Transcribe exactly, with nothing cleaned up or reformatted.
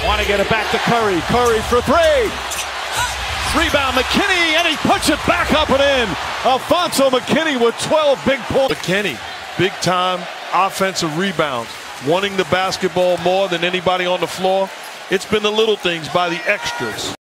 Want to get it back to Curry. Curry for three. Rebound McKinnie, and he puts it back up and in. Alfonzo McKinnie with twelve big points. McKinnie, big time offensive rebounds, wanting the basketball more than anybody on the floor. It's been the little things by the extras.